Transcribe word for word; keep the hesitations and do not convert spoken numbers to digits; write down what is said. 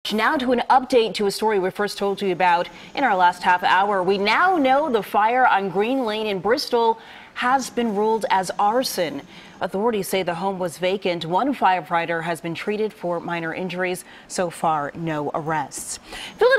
Now to an update to a story we first told you about in our last half hour. We now know the fire on Green Lane in Bristol has been ruled as arson. Authorities say the home was vacant. One firefighter has been treated for minor injuries. So far, no arrests.